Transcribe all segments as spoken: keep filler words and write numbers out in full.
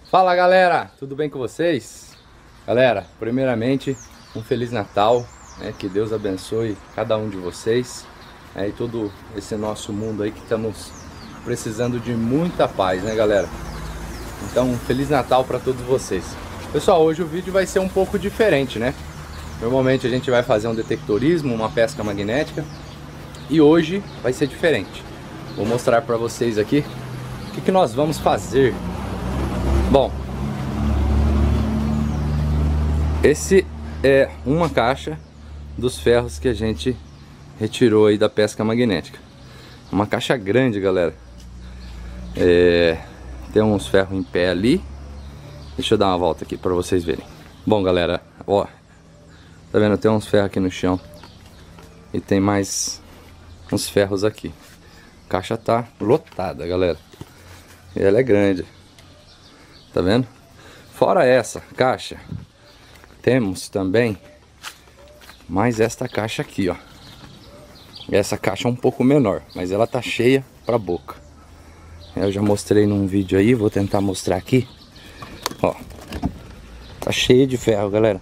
Fala galera, tudo bem com vocês? Galera, primeiramente um Feliz Natal, né? Que Deus abençoe cada um de vocês, né? E todo esse nosso mundo aí que estamos precisando de muita paz, né galera? Então um Feliz Natal para todos vocês. Pessoal, hoje o vídeo vai ser um pouco diferente, né? Normalmente a gente vai fazer um detectorismo, uma pesca magnética, e hoje vai ser diferente. Vou mostrar para vocês aqui o que, que nós vamos fazer. Bom, esse é uma caixa dos ferros que a gente retirou aí da pesca magnética. Uma caixa grande, galera. É, tem uns ferros em pé ali. Deixa eu dar uma volta aqui para vocês verem. Bom, galera, ó, tá vendo? Tem uns ferros aqui no chão e tem mais uns ferros aqui. A caixa tá lotada, galera. E ela é grande. Tá vendo? Fora essa caixa, temos também mais esta caixa aqui, ó. Essa caixa é um pouco menor, mas ela tá cheia pra boca. Eu já mostrei num vídeo aí, vou tentar mostrar aqui. Ó, tá cheia de ferro, galera.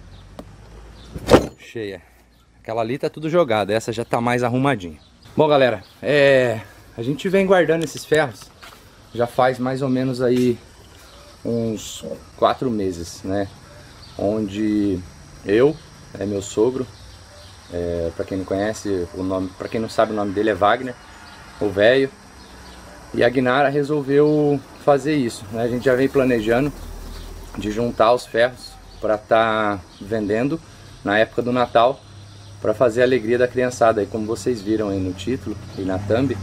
Cheia. Aquela ali tá tudo jogado, essa já tá mais arrumadinha. Bom, galera, é... a gente vem guardando esses ferros já faz mais ou menos aí uns quatro meses, né? Onde eu, é meu sogro, é, para quem não conhece o nome, para quem não sabe o nome dele é Wagner, o velho, e a Guinara resolveu fazer isso, né? A gente já vem planejando de juntar os ferros para estar tá vendendo na época do Natal, para fazer a alegria da criançada, aí como vocês viram aí no título e na thumb.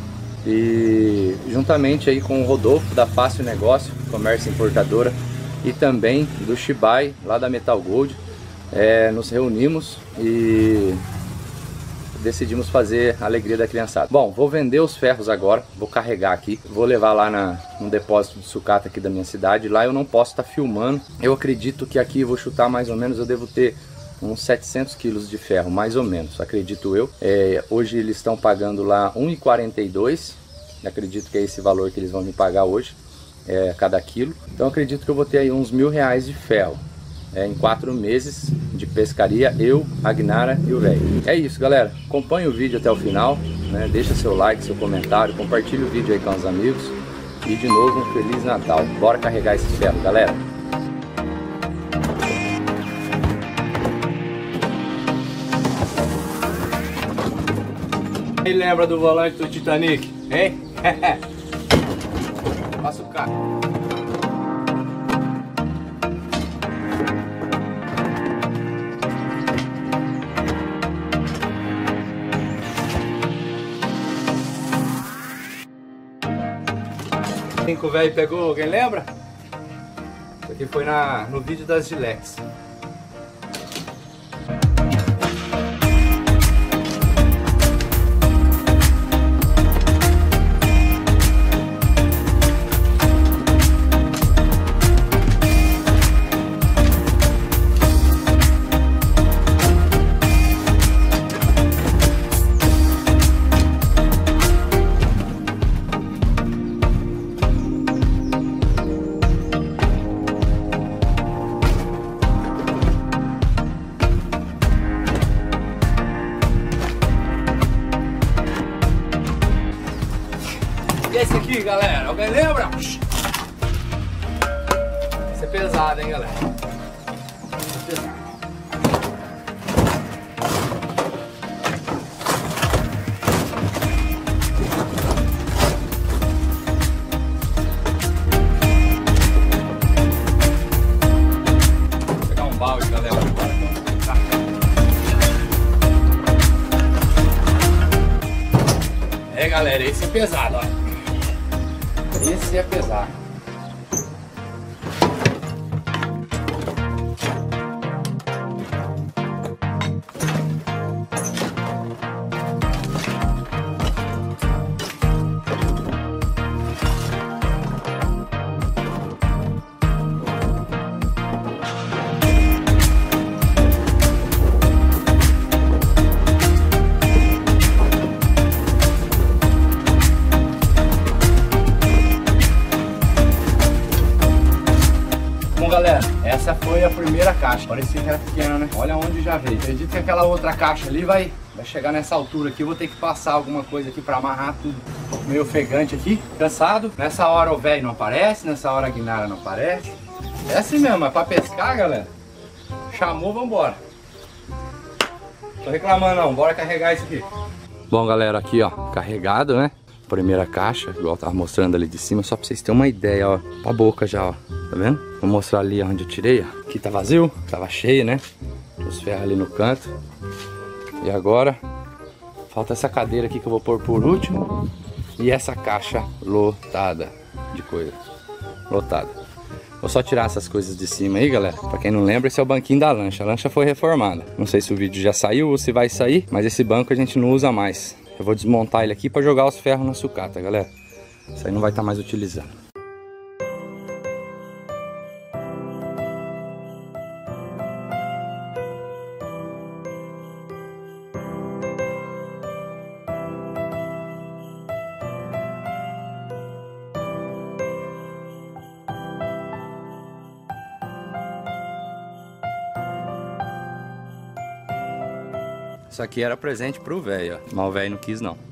E juntamente aí com o Rodolfo da Fácil Negócio, comércio importadora, e também do Shibai, lá da Metal Gold, é, nos reunimos e decidimos fazer a alegria da criançada. Bom, vou vender os ferros agora, vou carregar aqui, vou levar lá na, no depósito de sucata aqui da minha cidade. Lá eu não posso estar tá filmando, eu acredito que aqui, vou chutar mais ou menos, eu devo ter uns setecentos quilos de ferro, mais ou menos, acredito eu. É, hoje eles estão pagando lá um real e quarenta e dois centavos, acredito que é esse valor que eles vão me pagar hoje, é, cada quilo. Então acredito que eu vou ter aí uns mil reais de ferro, é, em quatro meses de pescaria, eu, a Guinara e o velho. É isso, galera, acompanhe o vídeo até o final, né? Deixa seu like, seu comentário, compartilhe o vídeo aí com os amigos, e de novo um Feliz Natal. Bora carregar esse ferro, galera. Quem lembra do volante do Titanic, hein? Passa o carro. Cinco velho pegou, alguém lembra? Isso aqui foi na, no vídeo das Gilex. E esse aqui, galera, alguém lembra? Esse é pesado, hein, galera? Esse é pesado. Vou pegar um balde, galera, agora. Tá. É, galera, esse é pesado, ó. Esse é pesado. galera, essa foi a primeira caixa. Parecia que era pequena, né? Olha onde já veio. Acredito que aquela outra caixa ali vai, vai chegar nessa altura aqui. Eu vou ter que passar alguma coisa aqui pra amarrar tudo. Meio ofegante aqui, cansado. Nessa hora o velho não aparece, nessa hora a guinara não aparece. É assim mesmo, é pra pescar, galera. Chamou, vambora. Tô reclamando não, bora carregar isso aqui. Bom, galera, aqui ó, carregado, né? Primeira caixa, igual eu tava mostrando ali de cima, só pra vocês terem uma ideia, ó. Pra boca já, ó. Tá vendo? Vou mostrar ali onde eu tirei, ó. Aqui tá vazio, tava cheio, né? Os ferros ali no canto. E agora, falta essa cadeira aqui que eu vou pôr por último. E essa caixa lotada de coisa. Lotada. Vou só tirar essas coisas de cima aí, galera. Pra quem não lembra, esse é o banquinho da lancha. A lancha foi reformada. Não sei se o vídeo já saiu ou se vai sair, mas esse banco a gente não usa mais. Eu vou desmontar ele aqui para jogar os ferros na sucata, galera. Isso aí não vai estar mais utilizando. Isso aqui era presente pro velho, ó. Mas o velho não quis, não.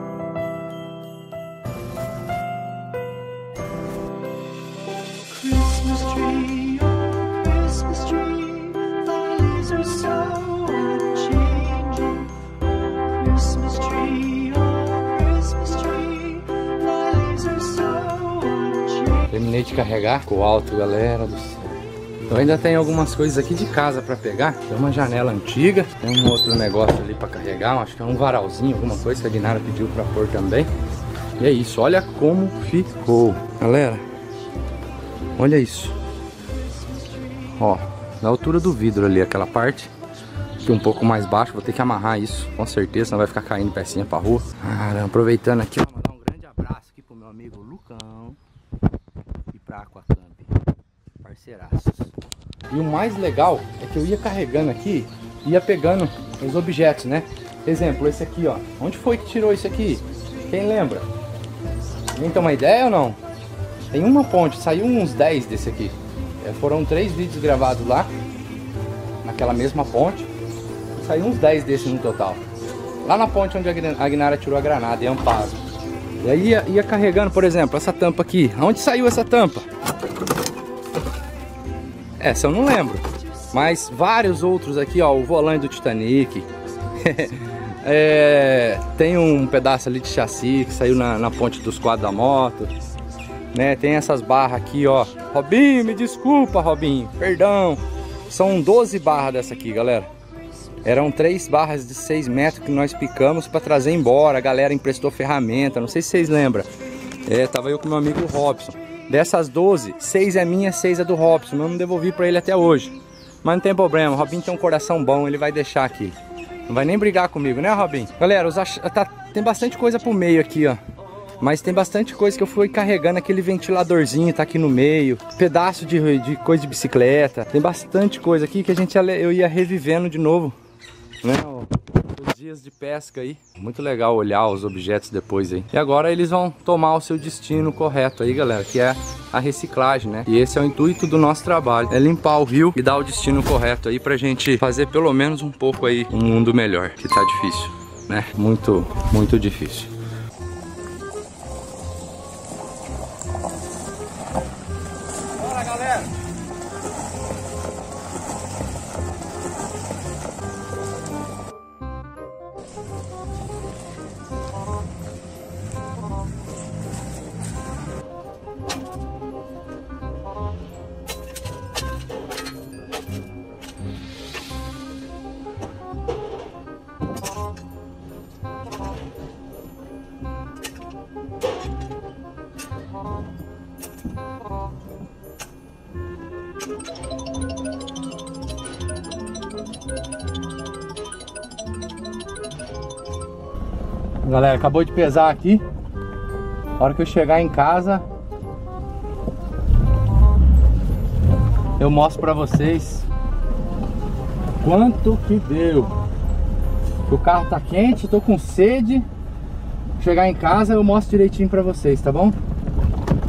Christmas tree, oh Christmas tree, thy leaves are so unchanging. Christmas tree, oh Christmas tree, thy leaves are so unchanging. Terminei de carregar, ficou alto, galera do céu. Eu ainda tenho algumas coisas aqui de casa pra pegar. Tem uma janela antiga, tem um outro negócio ali pra carregar, acho que é um varalzinho, alguma coisa que a Guinara pediu pra pôr também. E é isso, olha como ficou. Galera, olha isso. Ó, na altura do vidro ali, aquela parte. Aqui um pouco mais baixo, vou ter que amarrar isso, com certeza, senão vai ficar caindo pecinha pra rua. Caramba, aproveitando aqui, vou mandar um grande abraço aqui pro meu amigo Lucão e pra Aquacamp, parceiraços. E o mais legal é que eu ia carregando aqui, ia pegando os objetos, né? Exemplo, esse aqui, ó. Onde foi que tirou isso aqui? Quem lembra? Alguém tem uma ideia ou não? Tem uma ponte, saiu uns dez desse aqui. É, foram três vídeos gravados lá, naquela mesma ponte. Saiu uns dez desses no total. Lá na ponte onde a Guinara tirou a granada, em Amparo. E aí ia, ia carregando, por exemplo, essa tampa aqui. Onde saiu essa tampa? Essa eu não lembro. Mas vários outros aqui, ó. O volante do Titanic. É, tem um pedaço ali de chassi que saiu na, na ponte dos quadros da moto, né? Tem essas barras aqui, ó. Robinho, me desculpa, Robinho, perdão. São doze barras dessa aqui, galera. Eram três barras de seis metros que nós picamos para trazer embora. A galera emprestou ferramenta, não sei se vocês lembram. É, tava eu com meu amigo Robson. Dessas doze, seis é minha, seis é do Robson. Eu não devolvi para ele até hoje. Mas não tem problema, o Robinho tem um coração bom, ele vai deixar aqui. Não vai nem brigar comigo, né, Robinho? Galera, os ach... tá... tem bastante coisa pro meio aqui, ó. Mas tem bastante coisa que eu fui carregando. Aquele ventiladorzinho tá aqui no meio. Pedaço de, de coisa de bicicleta. Tem bastante coisa aqui que a gente ia... eu ia revivendo de novo, né? Os dias de pesca aí. Muito legal olhar os objetos depois aí. E agora eles vão tomar o seu destino correto aí, galera, que é a reciclagem, né? E esse é o intuito do nosso trabalho, é limpar o rio e dar o destino correto aí pra gente fazer pelo menos um pouco aí um mundo melhor, que tá difícil, né? Muito, muito difícil. Bora, galera! Galera, acabou de pesar aqui. A hora que eu chegar em casa, eu mostro pra vocês quanto que deu. O carro tá quente, tô com sede. Chegar em casa eu mostro direitinho pra vocês, tá bom?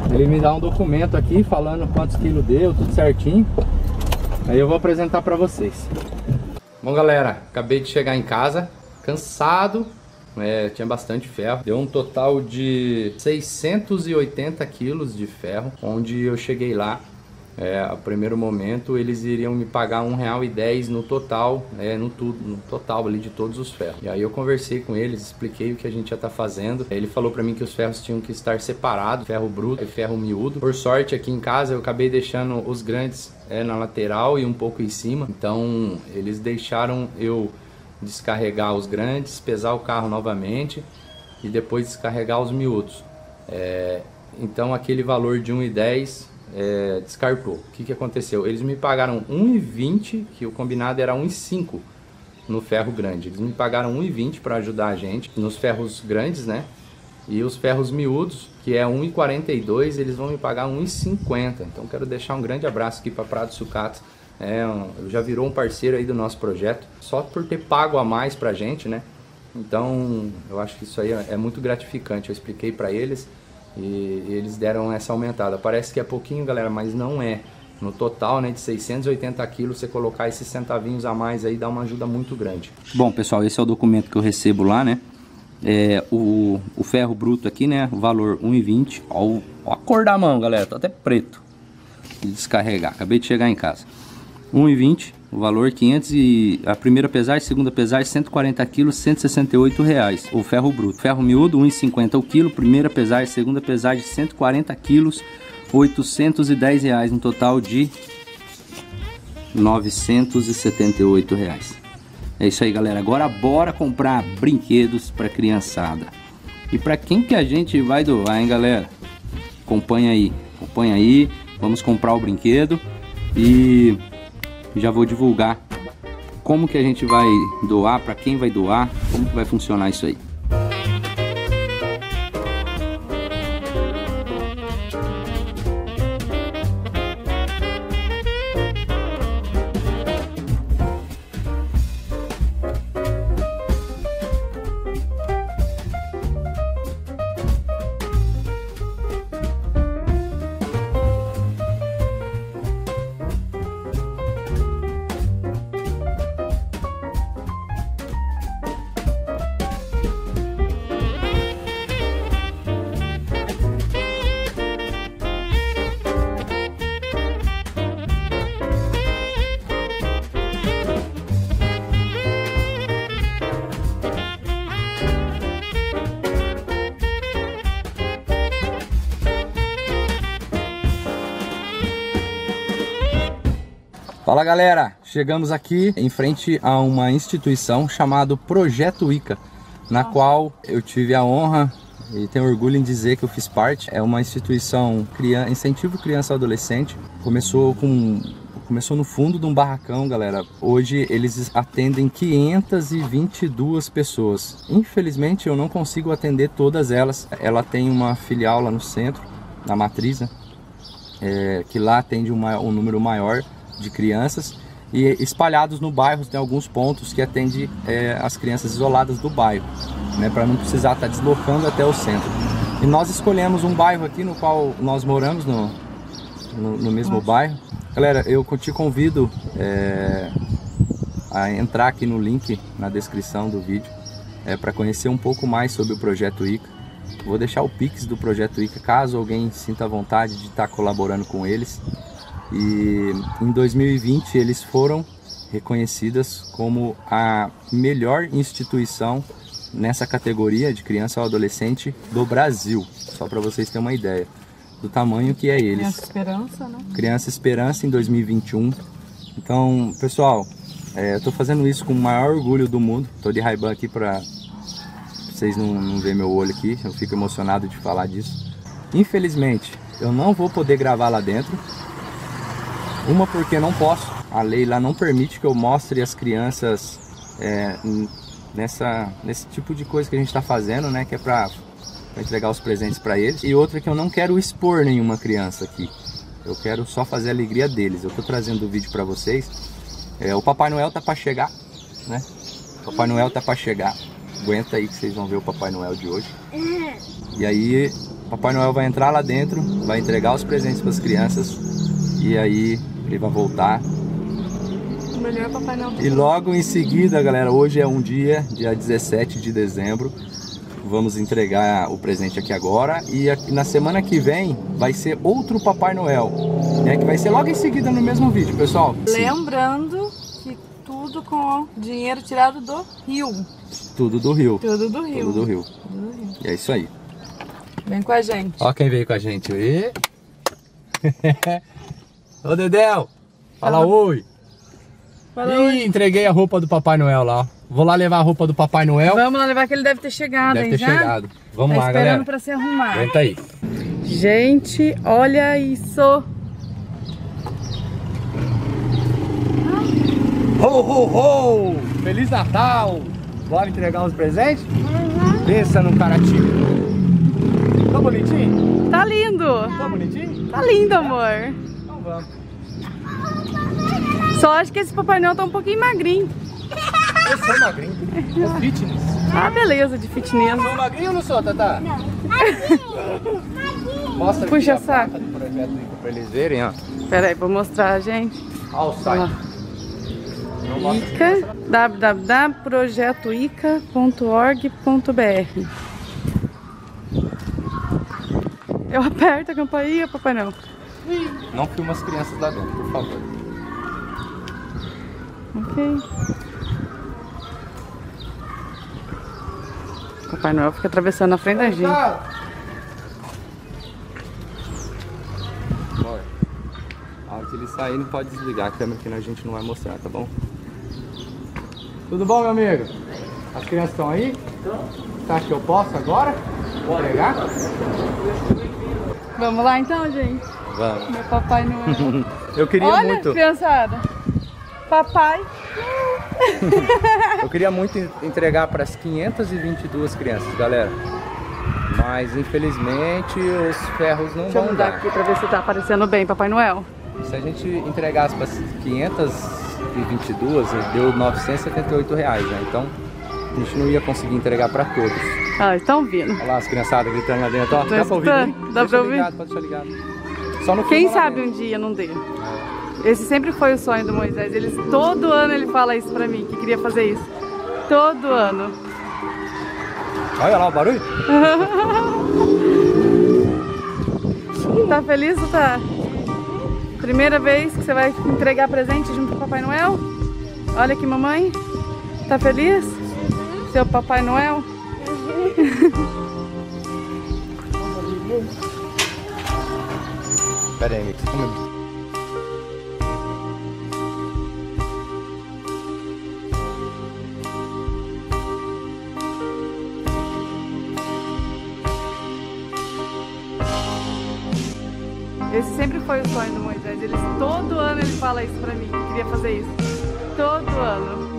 Ele me dá um documento aqui falando quantos quilos deu, tudo certinho. Aí eu vou apresentar pra vocês. Bom, galera, acabei de chegar em casa, cansado. É, tinha bastante ferro, deu um total de seiscentos e oitenta quilos de ferro. Onde eu cheguei lá, é, a primeiro momento eles iriam me pagar um real e dez no total, é, no tudo, no total ali de todos os ferros. E aí eu conversei com eles, expliquei o que a gente ia estar fazendo. Ele falou para mim que os ferros tinham que estar separados, ferro bruto e ferro miúdo. Por sorte, aqui em casa eu acabei deixando os grandes é, na lateral e um pouco em cima. Então eles deixaram eu descarregar os grandes, pesar o carro novamente e depois descarregar os miúdos. É, então aquele valor de um e dez é, descartou. O que, que aconteceu? Eles me pagaram um e vinte, que o combinado era um e cinco no ferro grande. Eles me pagaram um e vinte para ajudar a gente nos ferros grandes, né? E os ferros miúdos, que é um e quarenta e dois, eles vão me pagar um e cinquenta. Então quero deixar um grande abraço aqui para Prado Sucatas. É, já virou um parceiro aí do nosso projeto, só por ter pago a mais pra gente, né? Então eu acho que isso aí é muito gratificante. Eu expliquei pra eles e eles deram essa aumentada. Parece que é pouquinho, galera, mas não é. No total, né, de seiscentos e oitenta quilos, você colocar esses centavinhos a mais aí dá uma ajuda muito grande. Bom, pessoal, esse é o documento que eu recebo lá, né? É, o, o ferro bruto aqui, né? O valor um e vinte. Ó, ó a cor da mão, galera, tá até preto de descarregar. Acabei de chegar em casa. um e vinte, o valor quinhentos e a primeira pesagem, segunda pesagem cento e quarenta quilos, cento e sessenta e oito reais. O ferro bruto, ferro miúdo um e cinquenta o quilo, primeira pesagem, segunda pesagem cento e quarenta quilos, oitocentos e dez reais, no total de novecentos e setenta e oito reais. É isso aí, galera. Agora bora comprar brinquedos para criançada. E para quem que a gente vai doar, hein, galera? Acompanha aí, acompanha aí. Vamos comprar o brinquedo e já vou divulgar como que a gente vai doar, para quem vai doar, como que vai funcionar isso aí. Fala, galera, chegamos aqui em frente a uma instituição chamada Projeto Ica, na qual eu tive a honra e tenho orgulho em dizer que eu fiz parte. É uma instituição criança, incentivo criança e adolescente. Começou com começou no fundo de um barracão, galera. Hoje eles atendem quinhentas e vinte e duas pessoas. Infelizmente eu não consigo atender todas elas. Ela tem uma filial lá no centro, na matriz, né? É, que lá atende uma, um número maior de crianças, e espalhados no bairro tem alguns pontos que atende é, as crianças isoladas do bairro, né, para não precisar estar deslocando até o centro. E nós escolhemos um bairro aqui no qual nós moramos, no, no, no mesmo Nossa. bairro. Galera, eu te convido é, a entrar aqui no link na descrição do vídeo é, para conhecer um pouco mais sobre o Projeto Ica. Vou deixar o Pix do Projeto Ica, caso alguém sinta vontade de estar colaborando com eles. E em dois mil e vinte eles foram reconhecidas como a melhor instituição nessa categoria de criança ou adolescente do Brasil. Só para vocês terem uma ideia do tamanho que é eles. Criança Esperança, né? Criança Esperança em dois mil e vinte e um. Então, pessoal, é, eu tô fazendo isso com o maior orgulho do mundo. Tô de Ray-Ban aqui para vocês não, não verem meu olho aqui. Eu fico emocionado de falar disso. Infelizmente, eu não vou poder gravar lá dentro. Uma porque não posso, a lei lá não permite que eu mostre as crianças é, nessa, nesse tipo de coisa que a gente está fazendo, né? Que é para entregar os presentes para eles. E outra que eu não quero expor nenhuma criança aqui. Eu quero só fazer a alegria deles. Eu tô trazendo o vídeo para vocês. É, o Papai Noel tá para chegar, né? O Papai Noel tá para chegar. Aguenta aí que vocês vão ver o Papai Noel de hoje. E aí Papai Noel vai entrar lá dentro, vai entregar os presentes para as crianças e aí ele vai voltar. O melhor Papai Noel. E logo em seguida, galera, hoje é um dia, dia dezessete de dezembro. Vamos entregar o presente aqui agora e aqui na semana que vem vai ser outro Papai Noel, né, que vai ser logo em seguida no mesmo vídeo, pessoal. Lembrando que tudo com dinheiro tirado do rio. Tudo do rio. Tudo do rio. Tudo do rio. Tudo do rio. E é isso aí. Vem com a gente. Ó quem veio com a gente aí. Ô Dedéu, fala oi. Fala Ih, oi. entreguei a roupa do Papai Noel lá, ó. Vou lá levar a roupa do Papai Noel. Vamos lá levar que ele deve ter chegado, Deve hein, ter já? chegado. Vamos Tá lá, esperando galera. pra se arrumar. Aguenta aí. Gente, olha isso. Ho, ho, ho! Feliz Natal! Bora entregar os presentes? Uhum. Pensa num cara tímido. Tá bonitinho? Tá lindo. Tá bonitinho? Tá lindo, amor. Então vamos. Só acho que esse Papai Noel tá um pouquinho magrinho. Eu sou magrinho. Sou fitness. Ah, beleza, de fitness. Sou magrinho ou não sou, Tatá? Não. Mostra aqui Puxa a saco. placa do projeto aí pra eles verem, ó. Pera aí, vou mostrar, gente. Olha o site. Não mostra aqui, Ica, mostra lá. w w w ponto projeto ica ponto org ponto b r. Eu aperto a campainha, Papai Noel. Não filma as crianças lá dentro, por favor. Ok. Papai Noel fica atravessando na frente da gente. Tá. Bora. A hora que ele sair, não pode desligar a câmera que a gente não vai mostrar, tá bom? Tudo bom, meu amigo? As crianças estão aí? Você acha que eu posso agora? Vou entregar? Vamos lá então, gente? Vamos. Meu Papai Noel. Eu queria Olha, muito. criançada. Papai. Eu queria muito en- entregar para as quinhentas e vinte e duas crianças, galera. Mas infelizmente os ferros não Deixa eu vão mudar dar. aqui pra ver se tá aparecendo bem, Papai Noel. Se a gente entregasse para as quinhentas e vinte e duas, deu novecentos e setenta e oito reais, né? Então a gente não ia conseguir entregar para todos. Ah, estão vindo. Olha lá as criançadas gritando lá dentro, ó. Tô Dá pra ouvir? escutando. Hein? Dá Deixa pra ouvir? ligado, pode deixar ligado. Só no Quem filme lá sabe dentro. um dia não dê. Esse sempre foi o sonho do Moisés. Ele, todo ano ele fala isso pra mim, que queria fazer isso. Todo ano. Olha lá o barulho. Tá feliz ou tá? Primeira vez que você vai entregar presente junto com o Papai Noel? Olha aqui, mamãe. Tá feliz? Seu Papai Noel? Pera aí, Mix. Calma aí. Esse sempre foi o sonho do Moisés. Ele, todo ano ele fala isso pra mim, que queria fazer isso. Todo ano.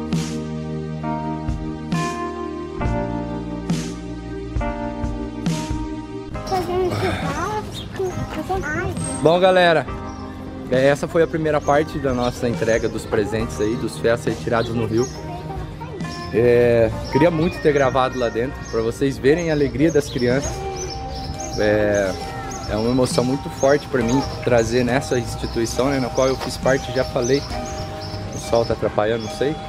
Bom, galera, é, essa foi a primeira parte da nossa entrega dos presentes aí, dos ferros retirados no rio. É, queria muito ter gravado lá dentro, para vocês verem a alegria das crianças. É, é uma emoção muito forte para mim trazer nessa instituição, né, na qual eu fiz parte, já falei. O sol tá atrapalhando, não sei.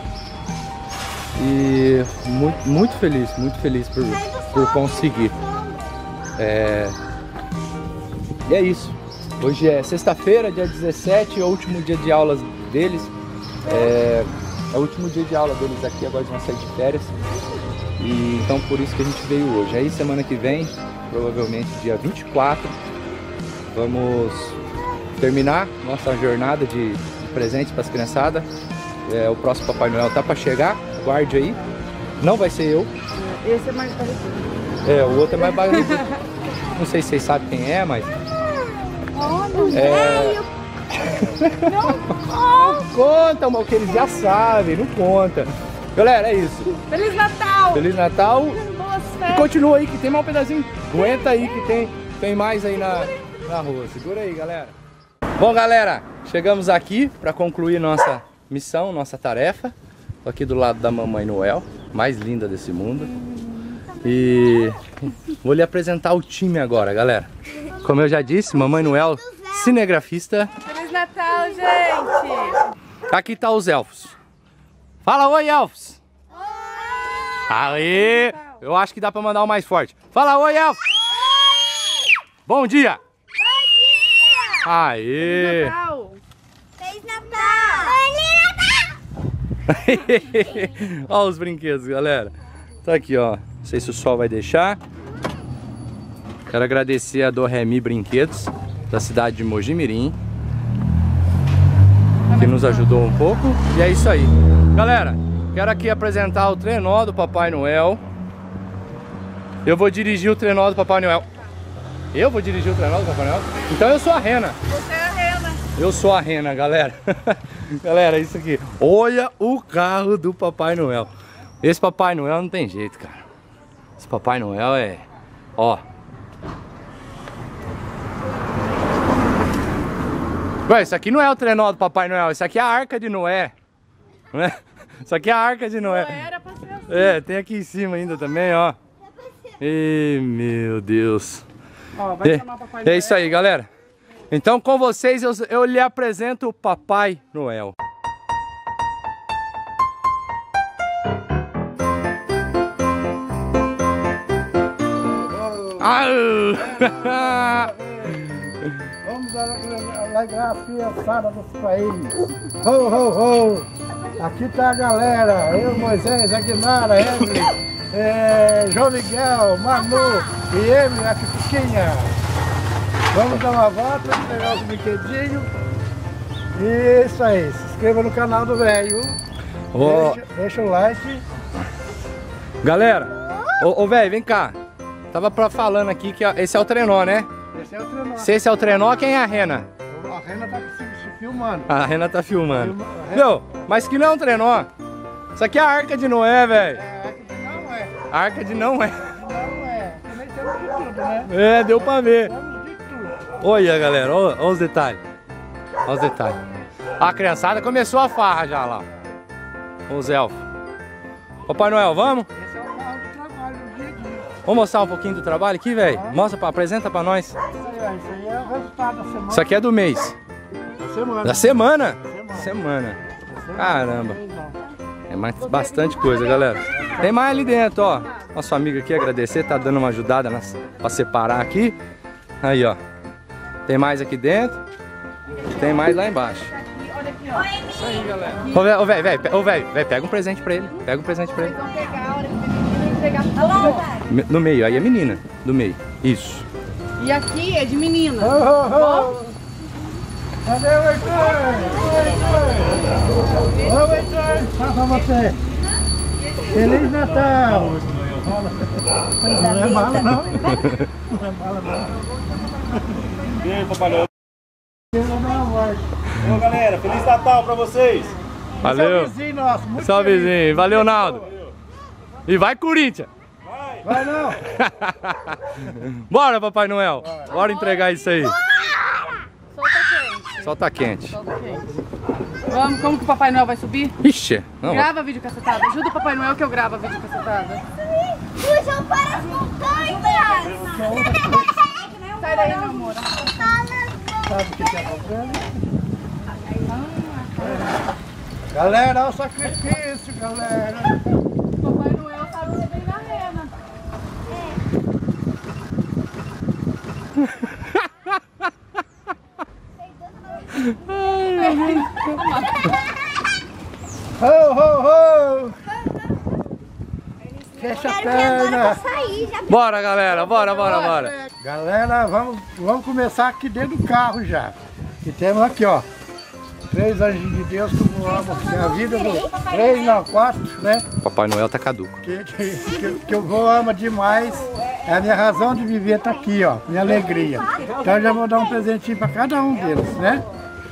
E muito, muito feliz, muito feliz por, por conseguir. É, e é isso. Hoje é sexta-feira, dia dezessete, é o último dia de aulas deles. É, é o último dia de aula deles aqui, agora eles vão sair de férias. E então por isso que a gente veio hoje. Aí semana que vem, provavelmente dia vinte e quatro, vamos terminar nossa jornada de, de presentes para as criançadas. É, o próximo Papai Noel tá para chegar, aguarde aí. Não vai ser eu. Esse é mais parecido. É, o outro é mais barulhento. Não sei se vocês sabem quem é, mas... Olha, É... Não conta, mal, que eles já sabem, não conta. Galera, é isso. Feliz Natal! Feliz Natal. Boas E festas! continua aí que tem mais um pedacinho. Aguenta aí que tem, tem mais aí na, na rua. Segura aí, galera. Bom, galera, chegamos aqui para concluir nossa missão, nossa tarefa. Tô aqui do lado da Mamãe Noel, mais linda desse mundo. E Vou lhe apresentar o time agora, galera. Como eu já disse, Mamãe Noel, cinegrafista. Feliz Natal, gente! Aqui tá os elfos. Fala oi, elfos! Aí, eu acho que dá pra mandar o mais forte. Fala oi, elfos! Bom dia! Bom dia! Aê! Natal! Feliz Natal! Feliz Natal! Olha os brinquedos, galera. Tá aqui, ó. Não sei se o sol vai deixar. Quero agradecer a Doremi Brinquedos, da cidade de Mojimirim, que nos ajudou um pouco. E é isso aí. Galera, quero aqui apresentar o trenó do Papai Noel. Eu vou dirigir o trenó do Papai Noel. Eu vou dirigir o trenó do Papai Noel? Então eu sou a Rena. Você é a Rena. Eu sou a Rena, galera. Galera, isso aqui. Olha o carro do Papai Noel. Esse Papai Noel não tem jeito, cara. Esse Papai Noel é... Ó. Ué, isso aqui não é o trenó do Papai Noel. Isso aqui é a Arca de Noé. Né? Isso aqui é a Arca de Noé. Não era pra ser assim. É, tem aqui em cima ainda também, ó. Ih, meu Deus. Ó, vai É, chamar o Papai Noel. é isso aí, galera. Então com vocês eu, eu lhe apresento o Papai Noel. Ah! Vamos alegrar a criançada dos países. Ho, ho, ho! Aqui tá a galera. Eu, Moisés, Aguinara, Emily, é, João Miguel, Manu e Emily, a Piquinha. Vamos dar uma volta, pegar os brinquedinhos. E isso aí. Se inscreva no canal do velho. Ó. Deixa, deixa o like. Galera, ô, ô velho, vem cá. Tava pra falando aqui que ó, esse é o trenó, né? Esse é o trenó. Se esse é o trenó, quem é a Rena? A Rena tá se, se filmando. A Rena tá filmando. Filma- a Rena- Meu, mas que não é um trenó. Isso aqui é a Arca de Noé, velho. É, aqui não é. A Arca de não é. Não é. Também temos de tudo, né? É, deu pra ver. Temos de tudo. Olha, galera, olha, olha os detalhes. Olha os detalhes. A criançada começou a farra já lá. Os elfos. Papai Noel, vamos? Esse é o carro de trabalho do dia a dia. Vamos mostrar um pouquinho do trabalho aqui, velho? Mostra, pra, apresenta pra nós. Isso aí, ó, isso aí é o resultado da semana. Isso aqui é do mês. Da semana. Da semana? Semana. Semana. Semana. Caramba. Não. É mais, bastante coisa, galera. Tem mais ali dentro, ó. Nosso amigo aqui, agradecer, tá dando uma ajudada nas, pra separar aqui. Aí, ó. Tem mais aqui dentro. Tem mais lá embaixo. Isso aí, galera. Ô, velho, ô, velho, velho, ô, velho, velho, pega um presente pra ele. Pega um presente pra ele. Vão pegar a hora que ele entregar tudo. Me- No meio, aí é menina. Do meio. Isso. E aqui é de menina. Ô, ô, ô. Cadê o Heitor? Ô, Heitor. Fala pra você. Feliz Natal. Não é mala, não. Não é mala, não. E aí, Papai Noel? Eu vou dar uma voz. Ô, galera, Feliz Natal pra vocês! Valeu. Esse é o vizinho nosso, muito Salve, feliz. vizinho. Valeu, Naldo. E vai, Corinthians. Vai não. Bora, Papai Noel. Bora entregar isso aí. Solta quente. Sol tá quente. Solta quente. Vamos, como que o Papai Noel vai subir? Ixi. Não, Grava vídeo cacetada. Ajuda o Papai Noel que eu gravo a vídeo cacetada. Fujam para as montanhas! Sai daí, meu amor. Sabe o que está acontecendo? Galera, olha o sacrifício, galera. O Papai Noel sabe subir na rena. Ho, ho, ho! Fecha a Quero ver agora perna. pra sair, já Bora, galera. Bora, bora, bora. Galera, vamos, vamos começar aqui dentro do carro já. E temos aqui, ó. Três anjos de Deus como amam assim, a vida do... Três, não, quatro, né? Papai Noel tá caduco. Que, que, que, que eu vou ama demais. É a minha razão de viver, tá aqui, ó. Minha alegria. Então eu já vou dar um presentinho pra cada um deles, né?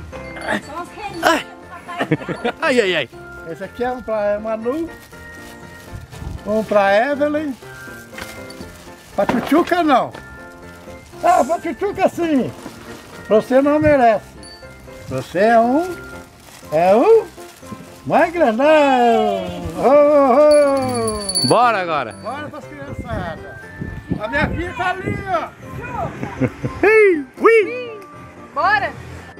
Ai, ai, ai. Esse aqui é um pra Manu. Um pra Evelyn. Pra Tchutchuca não. Ah, pra Tchutchuca sim. Você não merece. Você é um... É um... Mais grandão. Oh, oh, oh. Bora agora. Bora pras criançadas. A minha filha tá ali, ó. Ei, ui! Bora!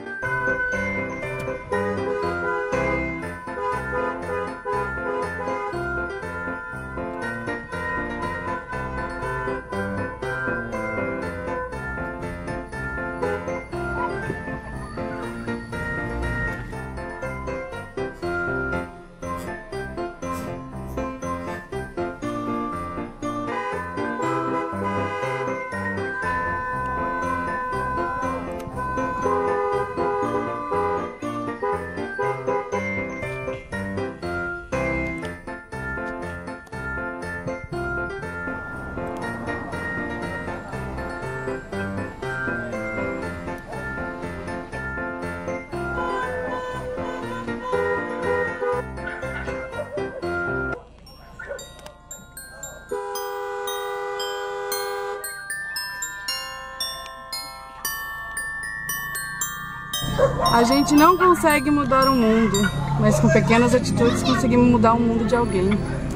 A gente não consegue mudar o mundo, mas com pequenas atitudes conseguimos mudar o mundo de alguém.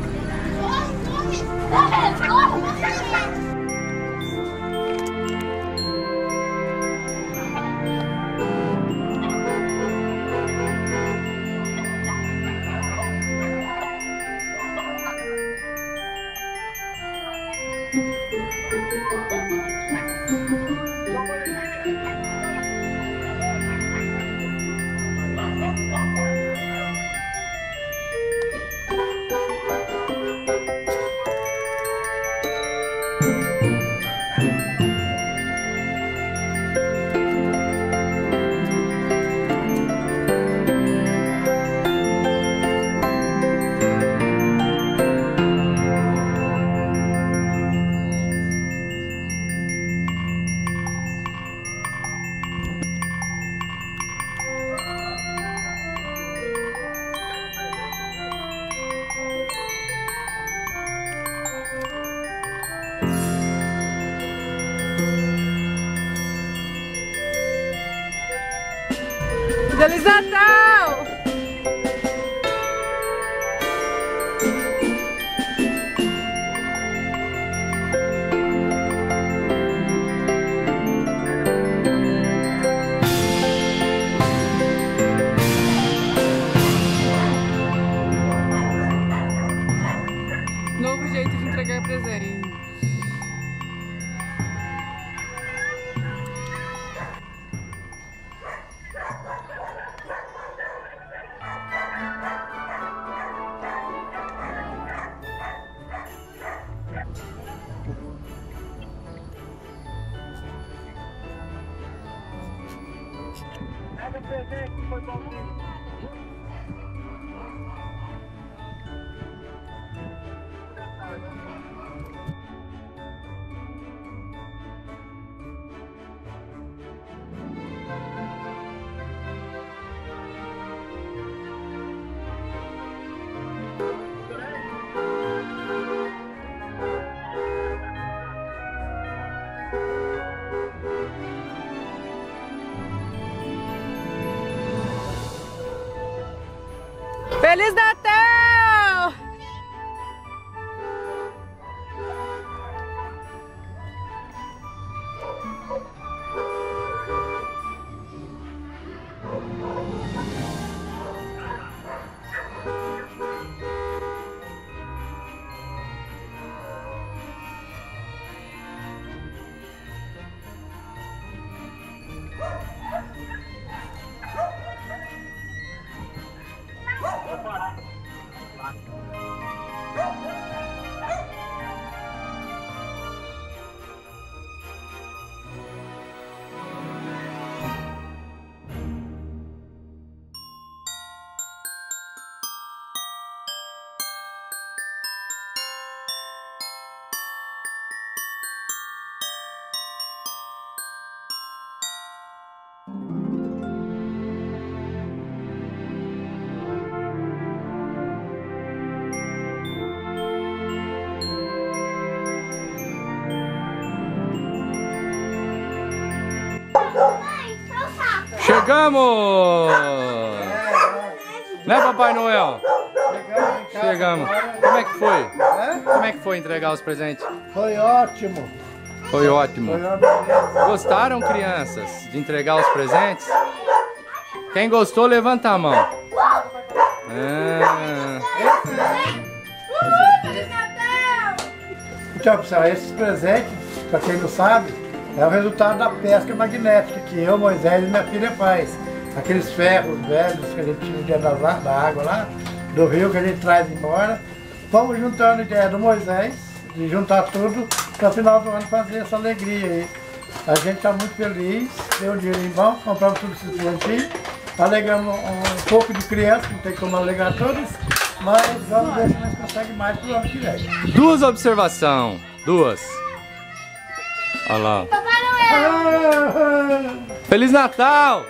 Feliz Natal! Novo jeito de entregar presente. Pega o presente que foi bonzinho. Feliz Natal! Chegamos! Né, Papai Noel? Chegamos. Chegamos. Como é que foi? É? Como é que foi entregar os presentes? Foi ótimo. Foi ótimo. Foi uma beleza. Gostaram, crianças, de entregar os presentes? Quem gostou, levanta a mão. Ah, Então, pessoal, esses presentes, para quem não sabe, é o resultado da pesca magnética que eu, Moisés e minha filha faz. Aqueles ferros velhos que a gente tira dentro da, da água lá, do rio que a gente traz embora. Vamos juntando a ideia do Moisés, de juntar tudo, para o final do ano fazer essa alegria aí. A gente está muito feliz, deu um dinheiro em mão, compramos tudo esses presentinhos, alegramos um pouco de criança, não tem como alegar todos, mas vamos ver se nós conseguimos mais para o ano que vem. duas observações. Duas. Olha lá. Feliz Natal!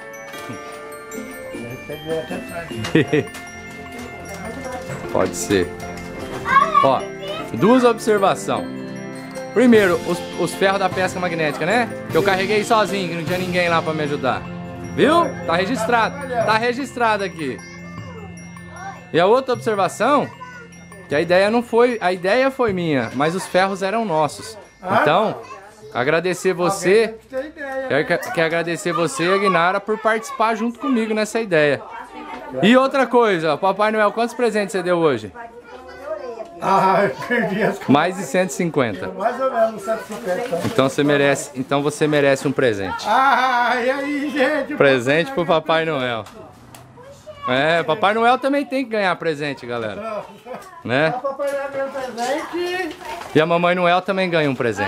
Pode ser. Ó, duas observações. Primeiro, os, os ferros da pesca magnética, né? Que eu carreguei sozinho, que não tinha ninguém lá pra me ajudar. Viu? Tá registrado. Tá registrado aqui. E a outra observação, que a ideia não foi, a ideia foi minha, mas os ferros eram nossos. Então, agradecer você, quero, quero agradecer você, Aguinara, por participar junto comigo nessa ideia. E outra coisa, Papai Noel, quantos presentes você deu hoje? Ah, eu perdi as contas. Mais de cento e cinquenta. Mais ou menos cento e cinquenta. Então você merece, então você merece um presente. Ah, e aí, gente? Presente pro Papai Noel. É, Papai Noel também tem que ganhar presente, galera. Né? O Papai Noel ganhou um presente. E a Mamãe Noel também ganha um presente.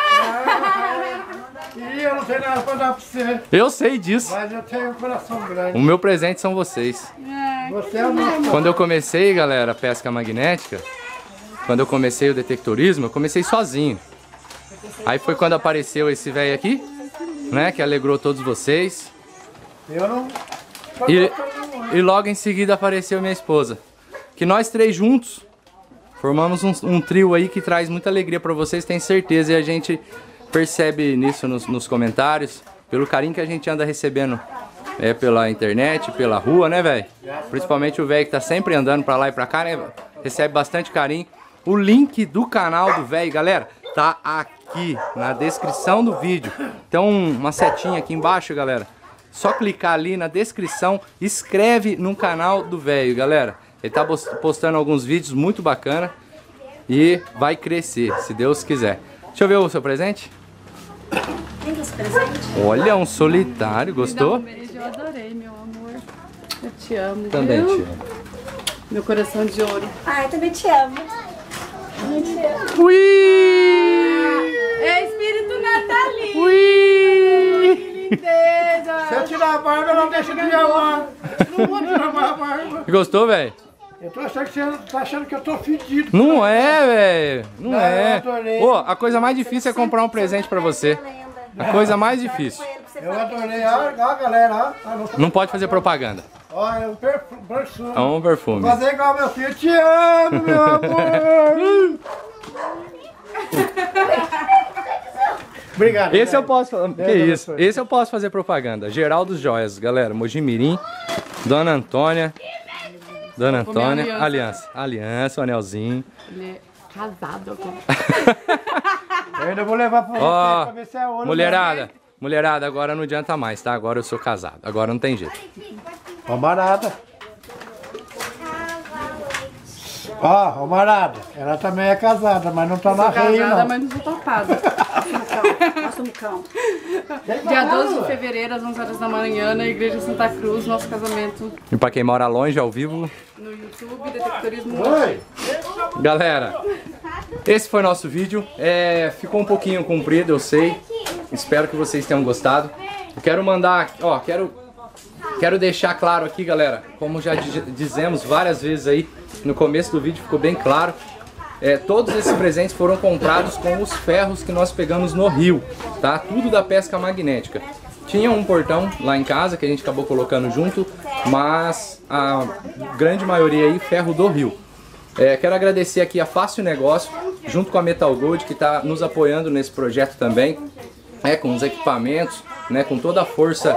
E eu não tenho nada pra dar pra você. Eu sei disso. Mas eu tenho um coração grande. O meu presente são vocês. Você é o nosso. Quando eu comecei, galera, a pesca magnética, quando eu comecei o detectorismo, eu comecei sozinho. Aí foi quando apareceu esse velho aqui, né, que alegrou todos vocês. Eu não... E, e logo em seguida apareceu minha esposa. Que nós três juntos formamos um, um trio aí que traz muita alegria pra vocês, tenho certeza. E a gente percebe nisso nos, nos comentários, pelo carinho que a gente anda recebendo é, pela internet, pela rua, né, velho? Principalmente o velho que tá sempre andando pra lá e pra cá, né? Recebe bastante carinho. O link do canal do velho, galera, tá aqui na descrição do vídeo. Tem uma setinha aqui embaixo, galera. Só clicar ali na descrição, escreve no canal do velho, galera. Ele tá postando alguns vídeos muito bacana e vai crescer, se Deus quiser. Deixa eu ver o seu presente. Olha, um solitário, gostou? Me dá um beijo, eu adorei, meu amor. Eu te amo. Também viu? te amo. Meu coração de ouro. Ai, também te amo. Ui! É espírito natalino. Ui! Lindeza. Se eu tirar a barba, eu não deixo de amar. Não vou tirar mais a barba. Gostou, velho? Eu tô achando que você tá achando que eu tô fedido. Não é, velho. Não, Não, é. eu adorei. Pô, a coisa mais difícil é comprar um presente pra você. A coisa mais difícil. Eu adorei. Ó, ó galera, ó. Ah, não, Não pode fazer propaganda. ó, é um perfu- perfume. É um perfume. Fazer igual meu filho. Te amo, meu amor. Obrigado. Esse eu velho. posso fazer. Que Deus isso? abençoe. Esse eu posso fazer propaganda. Geraldo Joias, galera. Mojimirim, Dona Antônia. Dona Vou comer Antônia. aliança. Aliança. Aliança, o anelzinho. Ele é casado. Eu ainda vou levar pra você Ó, pra ver se é ouro. mulherada. Mulherada, agora não adianta mais, tá? Agora eu sou casado. Agora não tem jeito. Ó, marada. Ó, ó, marada. Ela também é casada, mas não tá na rei, Casada, não. mas não sou topada. Nossa, um cão. Dia doze de fevereiro, às onze horas da manhã, na Igreja Santa Cruz, nosso casamento E pra quem mora longe, ao vivo, no YouTube, Detectorismo. Oi. galera, esse foi nosso vídeo. É, ficou um pouquinho comprido, eu sei. Espero que vocês tenham gostado. Eu quero mandar, ó, quero, quero deixar claro aqui, galera, como já di- dizemos várias vezes aí, no começo do vídeo ficou bem claro. É, todos esses presentes foram comprados com os ferros que nós pegamos no rio, tá? Tudo da pesca magnética. Tinha um portão lá em casa que a gente acabou colocando junto, mas a grande maioria aí ferro do rio. É, quero agradecer aqui a Fácil Negócio, junto com a Metal Gold, que está nos apoiando nesse projeto também, é, com os equipamentos, né, com toda a força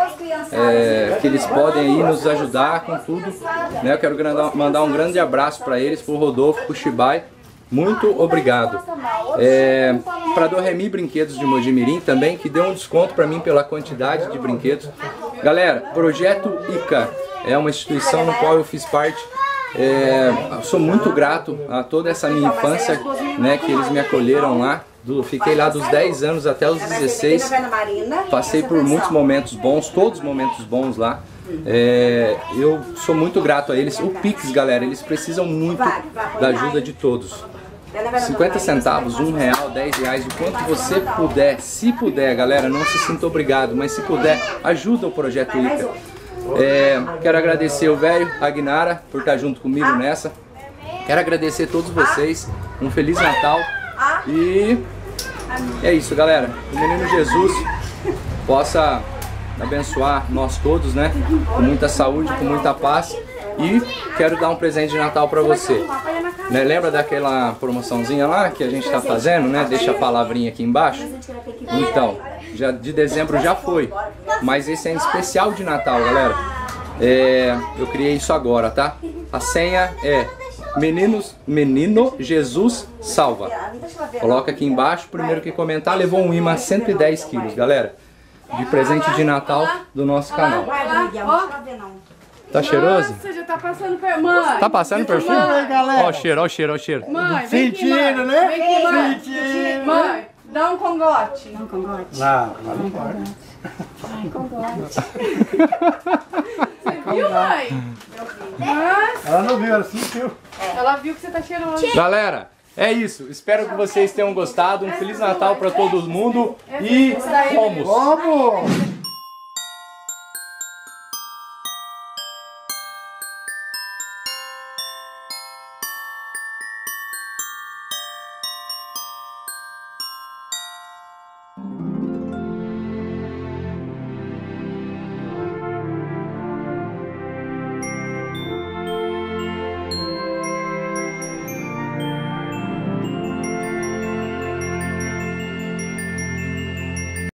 é, que eles podem aí nos ajudar com tudo, né? Eu quero mandar um grande abraço para eles, pro Rodolfo, pro Shibai. Muito obrigado. É, para Doremi Brinquedos de Mojimirim também, que deu um desconto para mim pela quantidade de brinquedos. Galera, Projeto ICA é uma instituição no qual eu fiz parte. É, sou muito grato a toda essa minha infância, né, que eles me acolheram lá. Do, fiquei lá dos dez anos até os dezesseis. Passei por muitos momentos bons, todos os momentos bons lá. É, eu sou muito grato a eles. O Pix, galera, eles precisam muito da ajuda de todos. cinquenta centavos, um real, dez reais, o quanto você puder, se puder, galera, não se sinta obrigado, mas se puder, ajuda o Projeto ICA. É, quero agradecer o velho Aguinara por estar junto comigo nessa. Quero agradecer a todos vocês. Um Feliz Natal. E é isso, galera. O Menino Jesus possa abençoar nós todos, né? Com muita saúde, com muita paz. E quero dar um presente de Natal para você. Né? Lembra daquela promoçãozinha lá que a gente está fazendo, né? Deixa a palavrinha aqui embaixo. Então, já de dezembro já foi. Mas esse é em especial de Natal, galera. É, eu criei isso agora, tá? A senha é Meninos, Menino Jesus Salva. Coloca aqui embaixo, primeiro que comentar, levou um imã cento e dez quilos, galera. De presente de Natal do nosso canal. Tá cheiroso? Nossa, já tá passando perfume. Mãe. Tá passando perfume? Mãe, galera. Ó o cheiro, ó o cheiro, ó o cheiro. Mãe, vem aqui, mãe. Sentindo, né? Vem aqui, mãe. Sentindo. Mãe, dá um congote. Não, congote. Não, não pode. Ai, congote. Você viu, mãe? Mas Ela não viu, ela sentiu. ela viu que você tá cheiroso. Galera, é isso. Espero que vocês tenham gostado. Um Feliz Natal pra todo mundo. E fomos! Vamos!